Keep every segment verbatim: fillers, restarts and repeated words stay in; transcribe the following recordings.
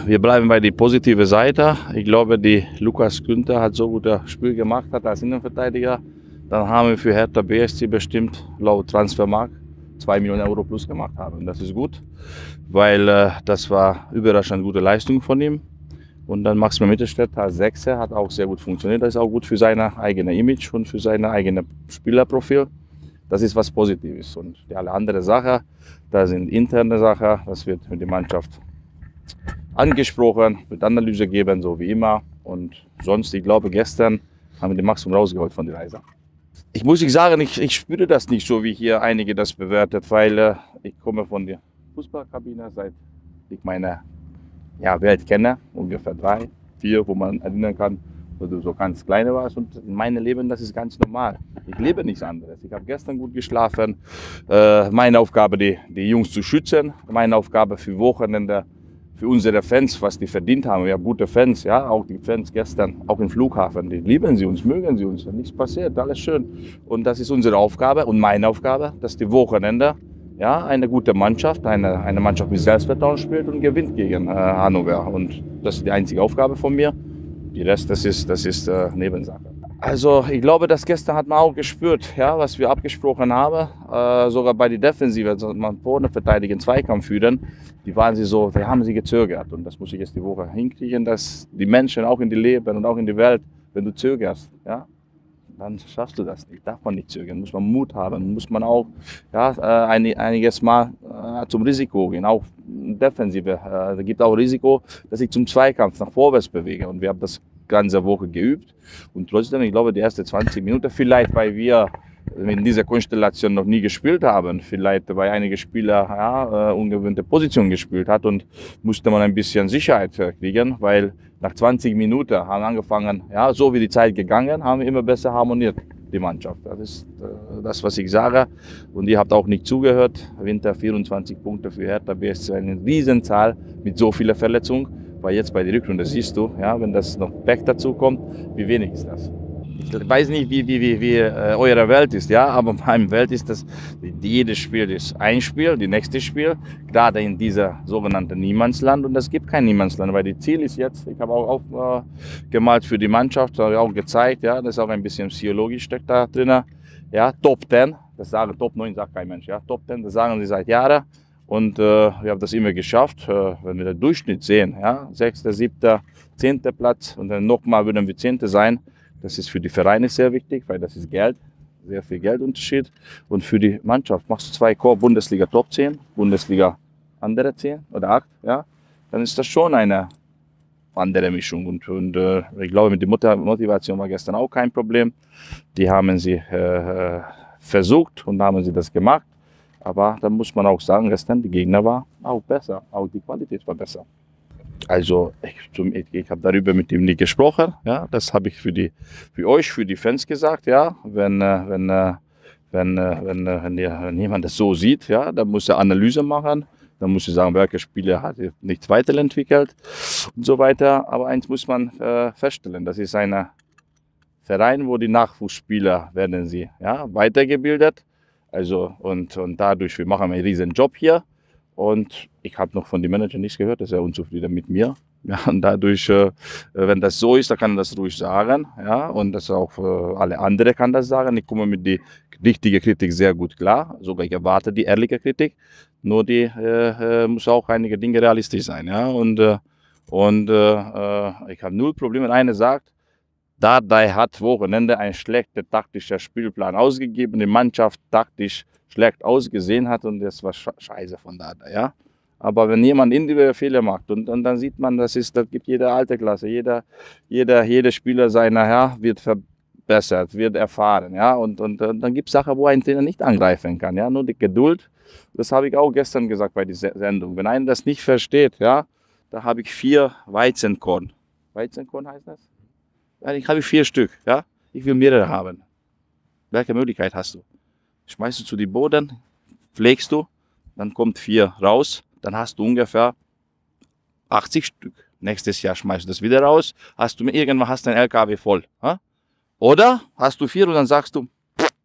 wir bleiben bei der positiven Seite. Ich glaube, die Lukas Günther hat so gut das Spiel gemacht hat als Innenverteidiger. Dann haben wir für Hertha B S C bestimmt laut Transfermarkt zwei Millionen Euro plus gemacht haben. Das ist gut, weil äh, das war überraschend gute Leistung von ihm. Und dann Maximilian Mittelstädt als Sechser hat auch sehr gut funktioniert. Das ist auch gut für sein eigenes Image und für sein eigenes Spielerprofil. Das ist was Positives. Und die alle anderen Sachen, das sind interne Sachen, das wird mit der Mannschaft angesprochen, wird Analyse geben, so wie immer. Und sonst, ich glaube, gestern haben wir den Maximum rausgeholt von der Reise. Ich muss nicht sagen, ich, ich spüre das nicht so, wie hier einige das bewertet, weil äh, ich komme von der Fußballkabine, seit ich meine ja, Welt kenne, ungefähr drei, vier, wo man erinnern kann, wo du so ganz kleine warst. Und in meinem Leben, das ist ganz normal. Ich lebe nichts anderes. Ich habe gestern gut geschlafen. Äh, meine Aufgabe, die, die Jungs zu schützen. Meine Aufgabe für Wochenende, für unsere Fans, was die verdient haben. Wir haben gute Fans, ja, auch die Fans gestern, auch im Flughafen. Die lieben sie uns, mögen sie uns. Nichts passiert, alles schön. Und das ist unsere Aufgabe und meine Aufgabe, dass die Wochenende ja, eine gute Mannschaft, eine, eine Mannschaft mit Selbstvertrauen spielt und gewinnt gegen äh, Hannover. Und das ist die einzige Aufgabe von mir. Die Rest, das ist, das ist äh, Nebensache. Also ich glaube, das gestern hat man auch gespürt, ja, was wir abgesprochen haben. Äh, sogar bei der Defensive, also man vorne verteidigen, Zweikampf führen, die waren sie so, wir haben sie gezögert. Und das muss ich jetzt die Woche hinkriegen, dass die Menschen auch in die Leben und auch in die Welt, wenn du zögerst, ja, dann schaffst du das nicht. Darf man nicht zögern, muss man Mut haben, muss man auch ja, ein, einiges Mal äh, zum Risiko gehen, auch Defensive. Äh, da gibt auch Risiko, dass ich zum Zweikampf nach vorwärts bewege. Und wir haben das ganze Woche geübt. Und trotzdem, ich glaube, die ersten zwanzig Minuten, vielleicht weil wir in dieser Konstellation noch nie gespielt haben, vielleicht weil einige Spieler ja, äh, ungewöhnte Positionen gespielt hat und musste man ein bisschen Sicherheit äh, kriegen, weil nach zwanzig Minuten haben wir angefangen, ja, so wie die Zeit gegangen, haben wir immer besser harmoniert, die Mannschaft. Das ist äh, das, was ich sage. Und ihr habt auch nicht zugehört. Winter vierundzwanzig Punkte für Hertha B S C, eine Riesenzahl mit so vielen Verletzungen. Weil jetzt bei der Rückrunde siehst du, ja, wenn das noch Pech dazu kommt, wie wenig ist das? Ich weiß nicht, wie, wie, wie, wie äh, eure Welt ist, ja, aber meine Welt ist, dass jedes Spiel ist ein Spiel, das nächste Spiel, gerade in dieser sogenannten Niemandsland. Und es gibt kein Niemandsland, weil das Ziel ist jetzt, ich habe auch aufgemalt äh, für die Mannschaft, habe auch gezeigt, ja, das ist auch ein bisschen psychologisch steckt da drin. Ja, Top zehn, das sagen Top neun, sagt kein Mensch, ja, Top zehn, das sagen sie seit Jahren. Und äh, wir haben das immer geschafft, äh, wenn wir den Durchschnitt sehen, ja, sechster, siebter, zehnter Platz und dann nochmal würden wir zehnter sein. Das ist für die Vereine sehr wichtig, weil das ist Geld, sehr viel Geldunterschied. Und für die Mannschaft machst du zwei Core, Bundesliga Top zehn, Bundesliga andere zehn oder acht, ja, dann ist das schon eine andere Mischung. Und, und äh, ich glaube, mit der Motivation war gestern auch kein Problem. Die haben sie äh, versucht und haben sie das gemacht. Aber da muss man auch sagen, gestern die Gegner war auch besser, auch die Qualität war besser. Also ich, ich, ich habe darüber mit ihm nicht gesprochen, ja, das habe ich für, die, für euch, für die Fans gesagt, ja, wenn, wenn, wenn, wenn, wenn, wenn jemand das so sieht, ja, dann muss er Analyse machen, dann muss er sagen, welcher Spieler hat nichts weiterentwickelt und so weiter. Aber eins muss man äh, feststellen, das ist ein Verein, wo die Nachwuchsspieler werden sie ja, weitergebildet. Also und, und dadurch, wir machen einen riesen Job hier und ich habe noch von dem Manager nichts gehört, dass er unzufrieden mit mir. Ja, und dadurch, äh, wenn das so ist, dann kann er das ruhig sagen. Ja, und das auch äh, alle anderen kann das sagen. Ich komme mit der richtigen Kritik sehr gut klar. Sogar ich erwarte die ehrliche Kritik. Nur die äh, muss auch einige Dinge realistisch sein. Ja, und äh, und äh, ich habe null Probleme. Wenn einer sagt, Dardai hat Wochenende ein schlechter taktischer Spielplan ausgegeben, die Mannschaft taktisch schlecht ausgesehen hat und das war scheiße von Dardai, ja. Aber wenn jemand individuelle Fehler macht und, und dann sieht man, das ist, das gibt jede Altersklasse, jeder, jeder, jeder Spieler seiner ja, wird verbessert, wird erfahren, ja. Und, und, und dann gibt es Sachen, wo ein Trainer nicht angreifen kann, ja. Nur die Geduld, das habe ich auch gestern gesagt bei dieser Sendung. Wenn einer das nicht versteht, ja, da habe ich vier Weizenkorn. Weizenkorn heißt das? Ich habe vier Stück, ja. Ich will mehrere haben. Welche Möglichkeit hast du? Schmeißt du zu den Boden, pflegst du, dann kommt vier raus, dann hast du ungefähr achtzig Stück. Nächstes Jahr schmeißt du das wieder raus, hast du irgendwann hast dein L K W voll. Ja? Oder hast du vier und dann sagst du,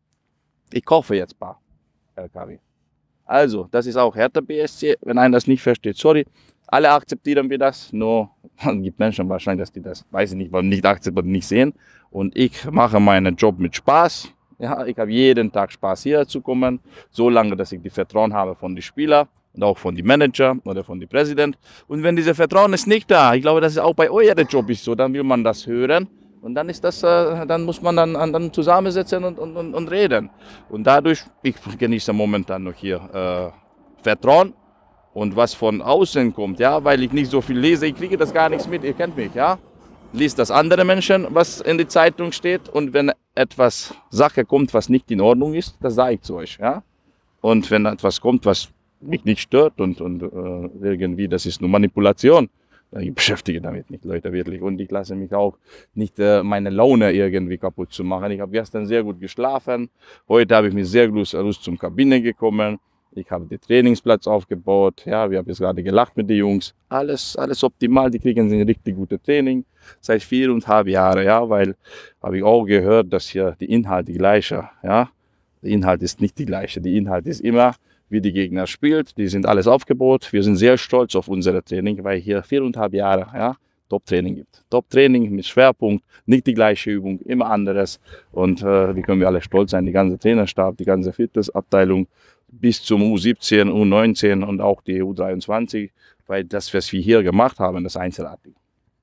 ich kaufe jetzt ein paar L K W. Also, das ist auch Hertha B S C, wenn einer das nicht versteht, sorry. Alle akzeptieren wir das, nur es gibt Menschen wahrscheinlich, dass die das, weiß ich nicht, warum nicht akzeptieren, nicht sehen. Und ich mache meinen Job mit Spaß. Ja, ich habe jeden Tag Spaß, hier zu kommen, solange, dass ich die Vertrauen habe von den Spielern und auch von den Manager oder von den Präsident. Und wenn dieses Vertrauen ist nicht da, ich glaube, das ist auch bei eurem Job ist so, dann will man das hören. Und dann ist das, äh, dann muss man dann, dann zusammensitzen und, und, und, und reden. Und dadurch, ich genieße momentan noch hier äh, Vertrauen. Und was von außen kommt, ja, weil ich nicht so viel lese, ich kriege das gar nichts mit, ihr kennt mich, ja. Liest das andere Menschen, was in der Zeitung steht. Und wenn etwas Sache kommt, was nicht in Ordnung ist, das sage ich zu euch, ja. Und wenn etwas kommt, was mich nicht stört und, und äh, irgendwie, das ist nur Manipulation, ich beschäftige damit nicht, Leute, wirklich. Und ich lasse mich auch nicht äh, meine Laune irgendwie kaputt zu machen. Ich habe gestern sehr gut geschlafen. Heute habe ich mich sehr gut Lust zum Kabine gekommen. Ich habe den Trainingsplatz aufgebaut. Ja, wir haben jetzt gerade gelacht mit den Jungs. Alles, alles optimal. Die kriegen ein richtig gutes Training seit viereinhalb Jahren. Ja, weil habe ich auch gehört, dass hier die Inhalt die gleiche. Ja, der Inhalt ist nicht die gleiche. Der Inhalt ist immer, wie die Gegner spielt. Die sind alles aufgebaut. Wir sind sehr stolz auf unser Training, weil hier viereinhalb Jahre ja, Top-Training gibt. Top-Training mit Schwerpunkt, nicht die gleiche Übung, immer anderes. Und äh, wie können wir alle stolz sein, die ganze Trainerstab, die ganze Fitnessabteilung bis zum U siebzehn, U neunzehn und auch die U dreiundzwanzig, weil das, was wir hier gemacht haben, das ist einzigartig.